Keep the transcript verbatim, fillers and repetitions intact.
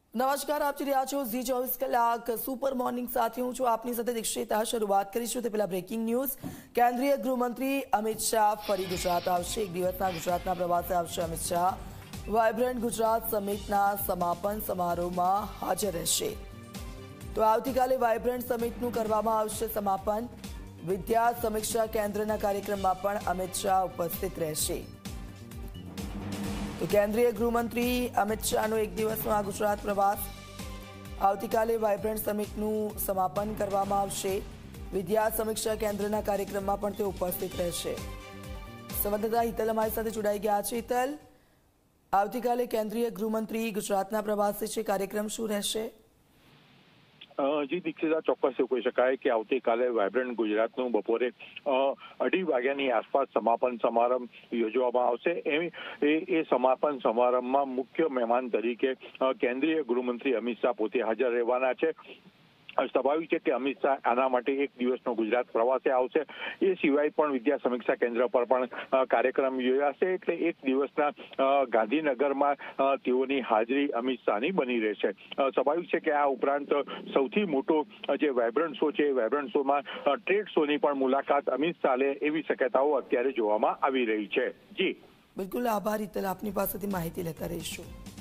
નમસ્કાર, આપ જોઈ રહ્યા છો ઝી ચોવીસ કલાક સુપર મોર્નિંગ સાથે હું છું આપની સાથે દીક્ષિતા। શરૂઆત કરીશું તે પહેલા બ્રેકિંગ ન્યૂઝ। કેન્દ્રીય ગૃહમંત્રી અમિત શાહ ફરી ગુજરાત આવશે। એક દિવસના ગુજરાતના પ્રવાસે આવશે અમિત શાહ। વાઇબ્રન્ટ ગુજરાત સમિટના સમાપન સમારોહમાં હાજર રહેશે। તો આવતીકાલે વાઇબ્રન્ટ સમિટનું કરવામાં આવશે સમાપન। વિદ્યા સમીક્ષા કેન્દ્રના કાર્યક્રમમાં પણ અમિત શાહ ઉપસ્થિત રહેશે। તો કેન્દ્રીય ગૃહમંત્રી અમિત શાહનો એક દિવસનો આ ગુજરાત પ્રવાસ। આવતીકાલે વાઇબ્રન્ટ સમિટનું સમાપન કરવામાં આવશે। વિદ્યા સમીક્ષા કેન્દ્રના કાર્યક્રમમાં પણ તે ઉપસ્થિત રહેશે। સંવાદદાતા હિતલ અમારી સાથે જોડાઈ ગયા છે। હિતલ, આવતીકાલે કેન્દ્રીય ગૃહમંત્રી ગુજરાતના પ્રવાસે છે, કાર્યક્રમ શું રહેશે? જી દીક્ષિતા, ચોક્કસ એવું કહી શકાય કે આવતીકાલે વાઇબ્રન્ટ ગુજરાતનું બપોરે અઢી વાગ્યાની આસપાસ સમાપન સમારંભ યોજવામાં આવશે। એ એ સમાપન સમારંભમાં મુખ્ય મહેમાન તરીકે કેન્દ્રીય ગૃહમંત્રી અમિત શાહ પોતે હાજર રહેવાના છે। સ્વાભાવિક છે કે અમિત શાહ આના માટે એક દિવસનો ગુજરાત પ્રવાસે આવશે। એ સિવાય પણ વિદ્યા સમીક્ષા કેન્દ્ર પર પણ કાર્યક્રમ યોજાશે। એટલે એક દિવસના ગાંધીનગરમાં તેઓની હાજરી અમિત શાહની બની રહેશે। સ્વાભાવિક છે કે આ ઉપરાંત સૌથી મોટો જે વાઇબ્રન્ટ શો છે, વાઇબ્રન્ટ શોમાં ટ્રેડ શોની પણ મુલાકાત અમિત શાહ લે એવી શક્યતાઓ અત્યારે જોવામાં આવી રહી છે। જી બિલકુલ, આભાર હિતલ, આપની પાસેથી માહિતી લેતા રહીશું।